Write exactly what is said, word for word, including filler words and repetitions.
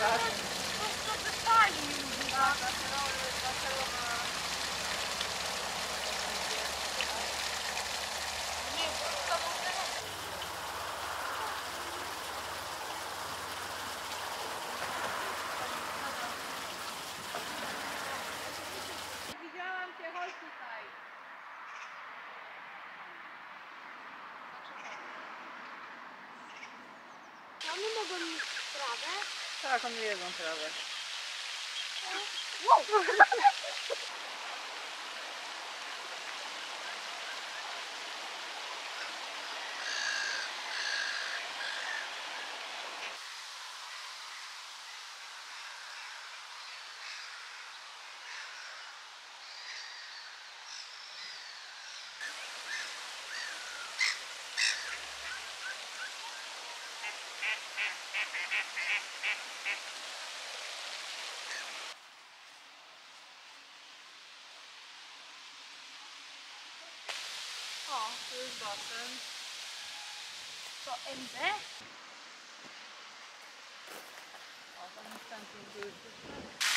Tak. To wypali ludzi. Tak, Barcelona. Nie, to widziałam cię, chodź tutaj. Oni mogą mieć trawę? Tak, one jedzą trawę. Wow. O, tu jest basen. To M B? O, tam jest ten, tu jest